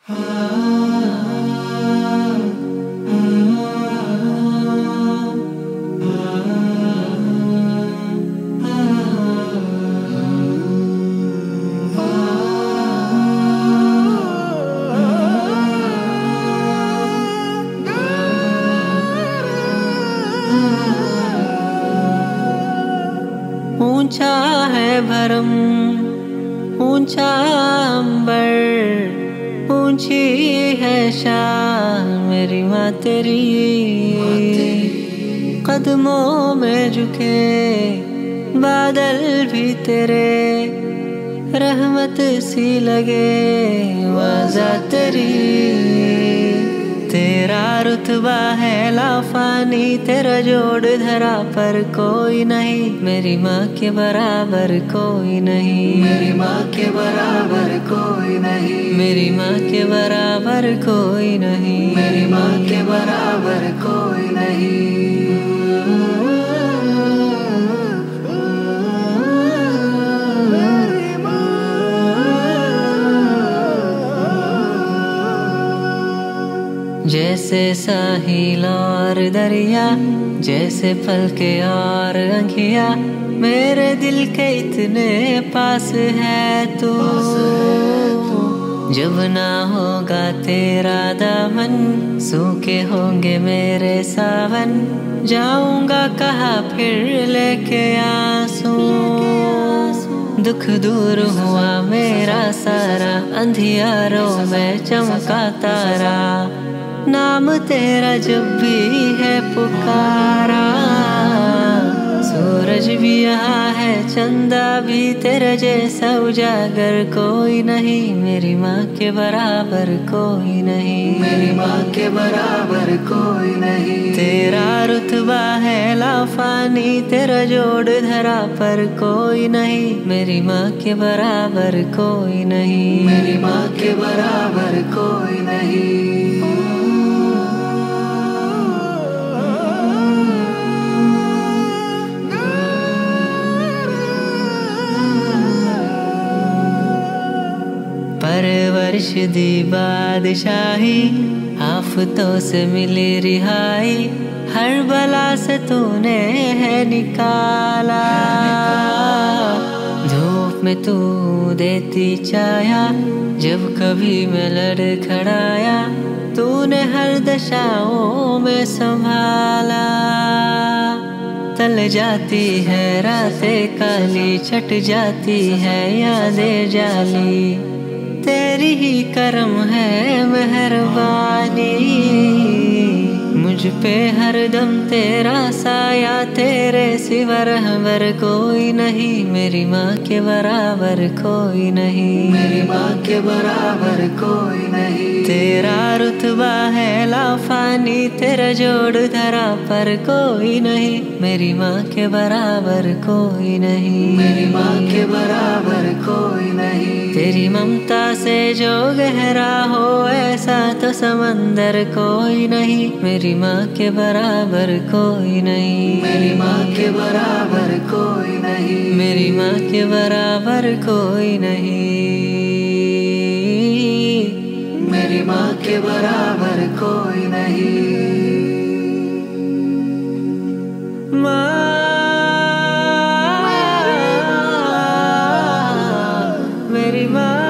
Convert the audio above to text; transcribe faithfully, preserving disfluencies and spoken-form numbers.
ऊंचा है भरम, ऊंचा अंबर, ऊंची है शान मेरी माँ तेरी। कदमों में झुके बादल भी तेरे, रहमत सी लगे वाजा तेरी। तेरा रुतबा है लाफानी, तेरा जोड़ धरा पर कोई नहीं। मेरी माँ के बराबर कोई नहीं, मेरी माँ के बराबर कोई नहीं, मेरी माँ के बराबर कोई नहीं, मेरी माँ के बराबर कोई नहीं। जैसे साहिल और दरिया, जैसे पलके और आँखियाँ, मेरे दिल के इतने पास है तू। जब ना होगा तेरा दामन, सूखे होंगे मेरे सावन, जाऊंगा कहाँ फिर लेके आंसू। दुख दूर हुआ मेरा सारा, अंधियारों में चमका तारा, नाम तेरा जब भी है पुकारा। सूरज भी यहाँ है, चंदा भी, तेरे जैसा उजागर कोई नहीं। मेरी माँ के बराबर कोई नहीं, मेरी माँ के बराबर कोई नहीं। तेरा रुतबा है लाफानी, तेरा जोड़ धरा पर कोई नहीं। मेरी माँ के बराबर कोई नहीं, मेरी माँ के बराबर कोई नहीं। परवरिश दी बादशाही, आफतों से मिली रिहाई, हर बला से तूने है निकाला। धूप में तू देती छाया, जब कभी मैं लड़खड़ाया, तूने हर दशाओं में संभाला। तल जाती है रातें काली, छट जाती है यादें जाली, तेरी ही करम है मेहरबानी। मुझ पे हरदम तेरा साया, तेरे सिवा रहबर कोई नहीं। मेरी माँ के बराबर कोई नहीं, मेरी माँ के बराबर कोई नहीं। तेरा रुतबा है लाफानी, तेरा जोड़ धरा पर कोई नहीं। मेरी माँ के बराबर कोई नहीं, मेरी माँ के बराबर कोई नहीं। तेरी ममता से जो गहरा हो, ऐसा तो समंदर कोई नहीं। मेरी माँ के बराबर कोई नहीं, मेरी माँ के बराबर कोई नहीं, मेरी माँ के बराबर कोई नहीं, मेरी माँ के बराबर कोई नहीं। माँ मेरी माँ।